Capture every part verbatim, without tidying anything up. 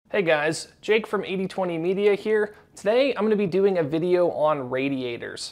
Hey guys, Jake from eighty twenty Media here. Today I'm going to be doing a video on radiators.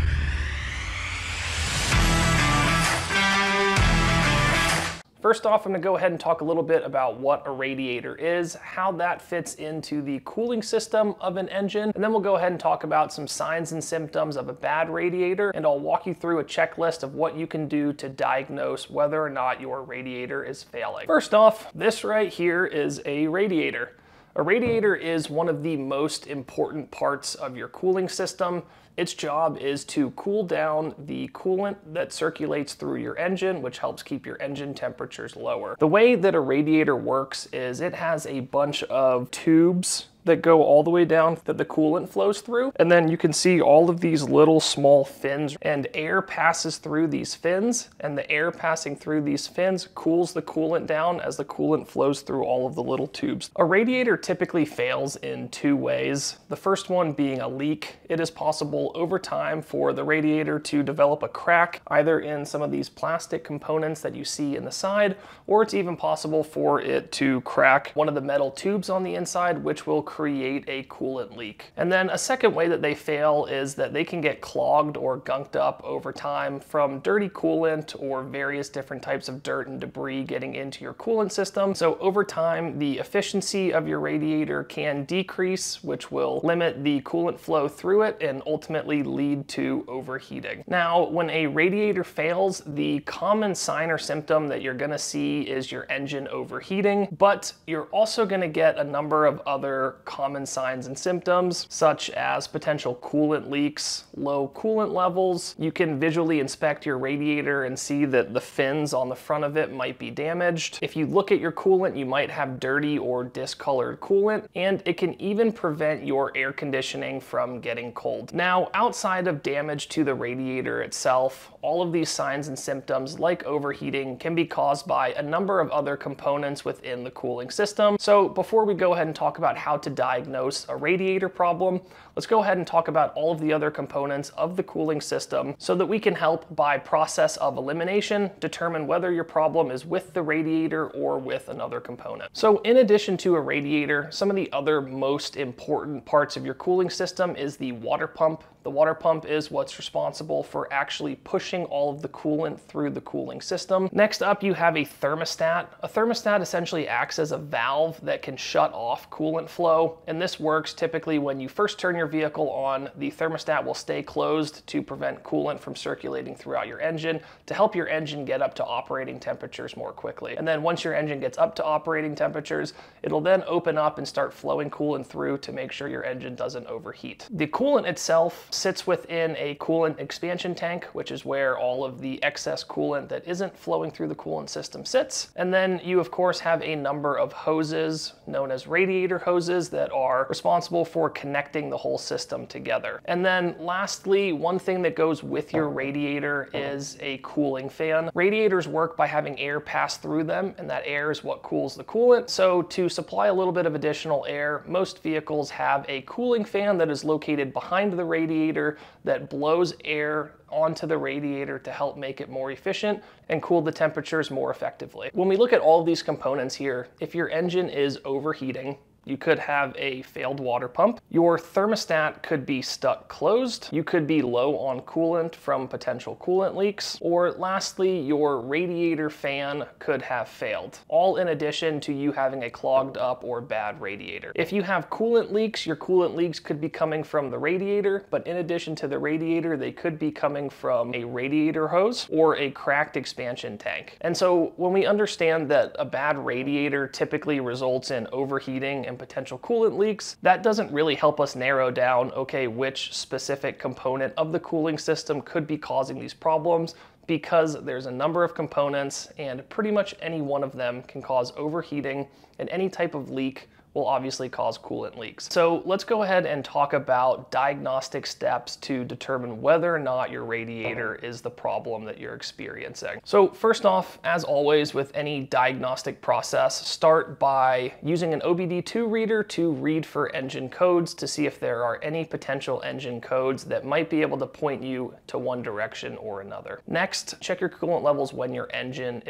First off, I'm going to go ahead and talk a little bit about what a radiator is, how that fits into the cooling system of an engine, and then we'll go ahead and talk about some signs and symptoms of a bad radiator, and I'll walk you through a checklist of what you can do to diagnose whether or not your radiator is failing. First off, this right here is a radiator. A radiator is one of the most important parts of your cooling system. Its job is to cool down the coolant that circulates through your engine, which helps keep your engine temperatures lower. The way that a radiator works is it has a bunch of tubes that go all the way down that the coolant flows through. And then you can see all of these little small fins, and air passes through these fins, and the air passing through these fins cools the coolant down as the coolant flows through all of the little tubes. A radiator typically fails in two ways. The first one being a leak. It is possible over time for the radiator to develop a crack, either in some of these plastic components that you see in the side, or it's even possible for it to crack one of the metal tubes on the inside, which will create a coolant leak. And then a second way that they fail is that they can get clogged or gunked up over time from dirty coolant or various different types of dirt and debris getting into your coolant system. So over time, the efficiency of your radiator can decrease, which will limit the coolant flow through it and ultimately lead to overheating. Now, when a radiator fails, the common sign or symptom that you're gonna see is your engine overheating, but you're also gonna get a number of other common signs and symptoms, such as potential coolant leaks, low coolant levels. You can visually inspect your radiator and see that the fins on the front of it might be damaged. If you look at your coolant, you might have dirty or discolored coolant, and it can even prevent your air conditioning from getting cold. Now, outside of damage to the radiator itself, all of these signs and symptoms, like overheating, can be caused by a number of other components within the cooling system. So before we go ahead and talk about how to diagnose a radiator problem, let's go ahead and talk about all of the other components of the cooling system so that we can help, by process of elimination, determine whether your problem is with the radiator or with another component. So in addition to a radiator, some of the other most important parts of your cooling system is the water pump. The water pump is what's responsible for actually pushing all of the coolant through the cooling system. Next up, you have a thermostat. A thermostat essentially acts as a valve that can shut off coolant flow, and this works typically when you first turn your vehicle on. The thermostat will stay closed to prevent coolant from circulating throughout your engine, to help your engine get up to operating temperatures more quickly. And then once your engine gets up to operating temperatures, it'll then open up and start flowing coolant through to make sure your engine doesn't overheat. The coolant itself sits within a coolant expansion tank, which is where all of the excess coolant that isn't flowing through the coolant system sits. And then you of course have a number of hoses, known as radiator hoses, that are responsible for connecting the whole system together. And then lastly, one thing that goes with your radiator is a cooling fan. Radiators work by having air pass through them, and that air is what cools the coolant. So to supply a little bit of additional air, most vehicles have a cooling fan that is located behind the radiator that blows air onto the radiator to help make it more efficient and cool the temperatures more effectively. When we look at all of these components here, if your engine is overheating, you could have a failed water pump. Your thermostat could be stuck closed. You could be low on coolant from potential coolant leaks. Or lastly, your radiator fan could have failed, all in addition to you having a clogged up or bad radiator. If you have coolant leaks, your coolant leaks could be coming from the radiator, but in addition to the radiator, they could be coming from a radiator hose or a cracked expansion tank. And so when we understand that a bad radiator typically results in overheating and potential coolant leaks, that doesn't really help us narrow down, okay, which specific component of the cooling system could be causing these problems, because there's a number of components and pretty much any one of them can cause overheating, and any type of leak will obviously cause coolant leaks. So let's go ahead and talk about diagnostic steps to determine whether or not your radiator is the problem that you're experiencing. So first off, as always with any diagnostic process, start by using an O B D two reader to read for engine codes to see if there are any potential engine codes that might be able to point you to one direction or another. Next, check your coolant levels when your engine is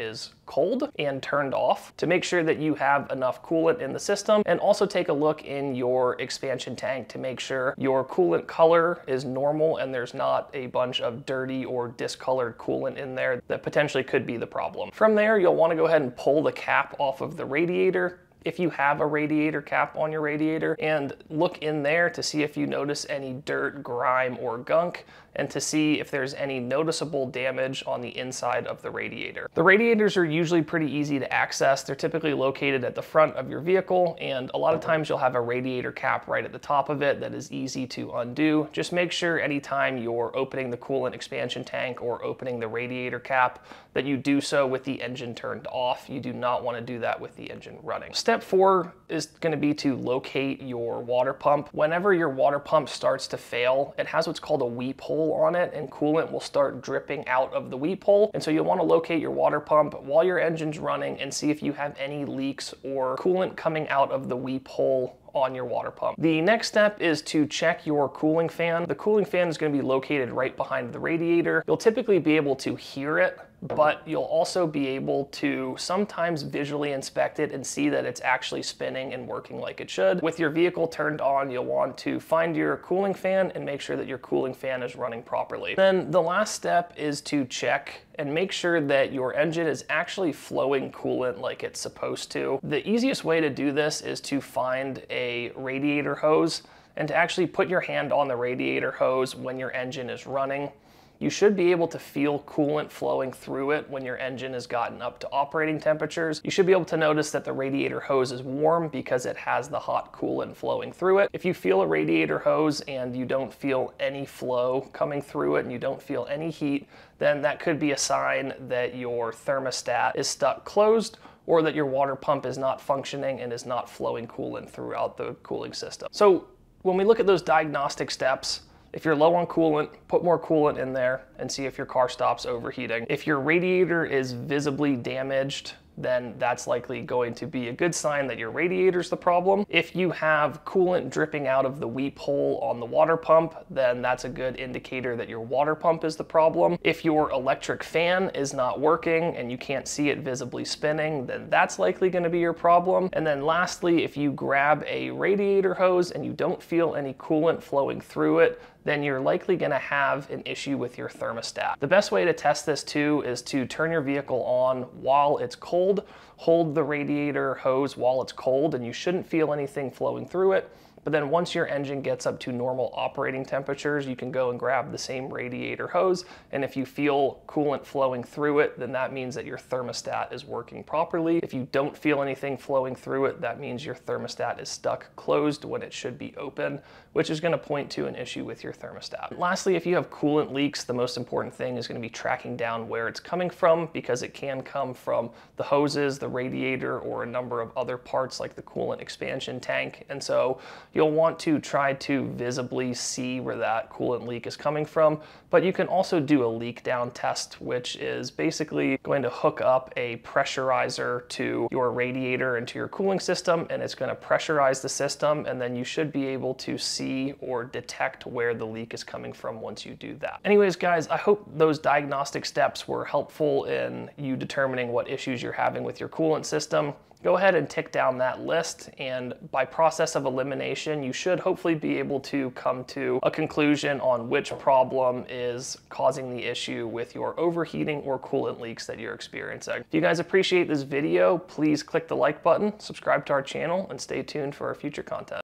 cold and turned off to make sure that you have enough coolant in the system, and also take a look in your expansion tank to make sure your coolant color is normal and there's not a bunch of dirty or discolored coolant in there that potentially could be the problem. From there, you'll want to go ahead and pull the cap off of the radiator, if you have a radiator cap on your radiator, and look in there to see if you notice any dirt, grime, or gunk, and to see if there's any noticeable damage on the inside of the radiator. The radiators are usually pretty easy to access. They're typically located at the front of your vehicle, and a lot of times you'll have a radiator cap right at the top of it that is easy to undo. Just make sure anytime you're opening the coolant expansion tank or opening the radiator cap that you do so with the engine turned off. You do not want to do that with the engine running. Step four is going to be to locate your water pump. Whenever your water pump starts to fail, it has what's called a weep hole on it, and coolant will start dripping out of the weep hole. And so you'll want to locate your water pump while your engine's running and see if you have any leaks or coolant coming out of the weep hole on your water pump. The next step is to check your cooling fan. The cooling fan is going to be located right behind the radiator. You'll typically be able to hear it, but you'll also be able to sometimes visually inspect it and see that it's actually spinning and working like it should. With your vehicle turned on, you'll want to find your cooling fan and make sure that your cooling fan is running properly. Then the last step is to check and make sure that your engine is actually flowing coolant like it's supposed to. The easiest way to do this is to find a radiator hose and to actually put your hand on the radiator hose when your engine is running. You should be able to feel coolant flowing through it when your engine has gotten up to operating temperatures. You should be able to notice that the radiator hose is warm because it has the hot coolant flowing through it. If you feel a radiator hose and you don't feel any flow coming through it and you don't feel any heat, then that could be a sign that your thermostat is stuck closed, or that your water pump is not functioning and is not flowing coolant throughout the cooling system. So when we look at those diagnostic steps, if you're low on coolant, put more coolant in there and see if your car stops overheating. If your radiator is visibly damaged, then that's likely going to be a good sign that your radiator's the problem. If you have coolant dripping out of the weep hole on the water pump, then that's a good indicator that your water pump is the problem. If your electric fan is not working and you can't see it visibly spinning, then that's likely going to be your problem. And then lastly, if you grab a radiator hose and you don't feel any coolant flowing through it, then you're likely going to have an issue with your thermostat. The best way to test this too is to turn your vehicle on while it's cold, hold the radiator hose while it's cold, and you shouldn't feel anything flowing through it. But then once your engine gets up to normal operating temperatures, you can go and grab the same radiator hose. And if you feel coolant flowing through it, then that means that your thermostat is working properly. If you don't feel anything flowing through it, that means your thermostat is stuck closed when it should be open, which is going to point to an issue with your thermostat. Lastly, if you have coolant leaks, the most important thing is going to be tracking down where it's coming from, because it can come from the hoses, the radiator, or a number of other parts like the coolant expansion tank. And so you'll want to try to visibly see where that coolant leak is coming from, but you can also do a leak down test, which is basically going to hook up a pressurizer to your radiator and to your cooling system, and it's going to pressurize the system, and then you should be able to see or detect where the leak is coming from once you do that. Anyways, guys, I hope those diagnostic steps were helpful in you determining what issues you're having with your coolant system. Go ahead and tick down that list, and by process of elimination, you should hopefully be able to come to a conclusion on which problem is causing the issue with your overheating or coolant leaks that you're experiencing. If you guys appreciate this video, please click the like button, subscribe to our channel, and stay tuned for our future content.